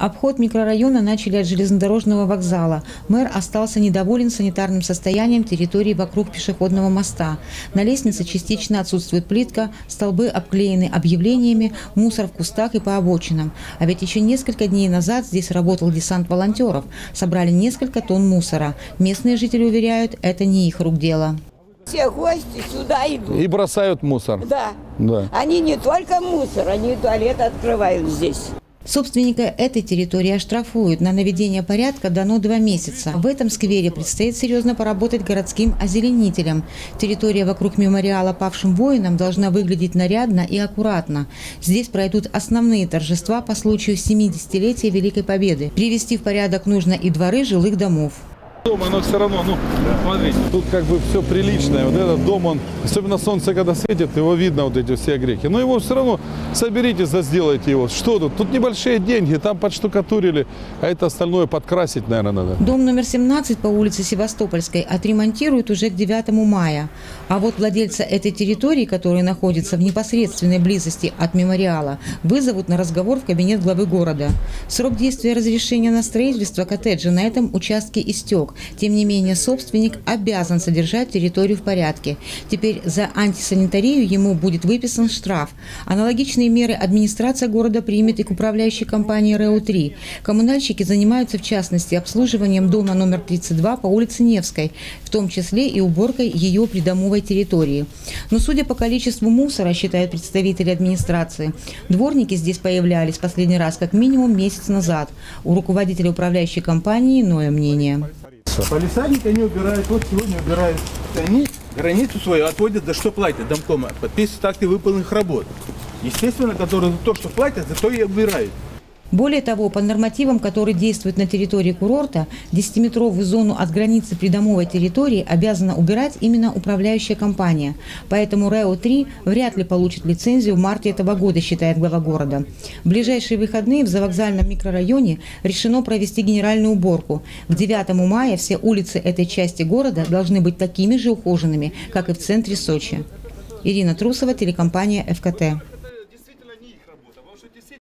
Обход микрорайона начали от железнодорожного вокзала. Мэр остался недоволен санитарным состоянием территории вокруг пешеходного моста. На лестнице частично отсутствует плитка, столбы обклеены объявлениями, мусор в кустах и по обочинам. А ведь еще несколько дней назад здесь работал десант волонтеров. Собрали несколько тонн мусора. Местные жители уверяют, это не их рук дело. Все гости сюда идут. И бросают мусор. Да. Да. Они не только мусор, они туалет открывают здесь. Собственника этой территории оштрафуют. На наведение порядка дано 2 месяца. В этом сквере предстоит серьезно поработать городским озеленителем. Территория вокруг мемориала павшим воинам должна выглядеть нарядно и аккуратно. Здесь пройдут основные торжества по случаю 70-летия Великой Победы. Привести в порядок нужно и дворы жилых домов. Дома, но все равно, смотрите, тут как бы все приличное. Вот этот дом, он, особенно солнце когда светит, его видно, вот эти все огрехи. Но его все равно соберите, сделайте его. Что тут? Тут небольшие деньги, там подштукатурили, а это остальное подкрасить, наверное, надо. Дом номер 17 по улице Севастопольской отремонтируют уже к 9 мая. А вот владельца этой территории, которая находится в непосредственной близости от мемориала, вызовут на разговор в кабинет главы города. Срок действия разрешения на строительство коттеджа на этом участке истек. Тем не менее, собственник обязан содержать территорию в порядке. Теперь за антисанитарию ему будет выписан штраф. Аналогичные меры администрация города примет и к управляющей компании РЭО-3. Коммунальщики занимаются, в частности, обслуживанием дома номер 32 по улице Невской, в том числе и уборкой ее придомовой территории. Но судя по количеству мусора, считают представители администрации, дворники здесь появлялись последний раз как минимум месяц назад. У руководителя управляющей компании иное мнение. Полисадник они убирают, вот сегодня убирают. Они границу свою отводят, за что платят домкома. Подписывают акты выполненных работ. Естественно, которые за то, что платят, за то и убирают. Более того, по нормативам, которые действуют на территории курорта, 10-метровую зону от границы придомовой территории обязана убирать именно управляющая компания. Поэтому РЭО-3 вряд ли получит лицензию в марте этого года, считает глава города. В ближайшие выходные в завокзальном микрорайоне решено провести генеральную уборку. К 9 мая все улицы этой части города должны быть такими же ухоженными, как и в центре Сочи. Ирина Трусова, телекомпания ФКТ.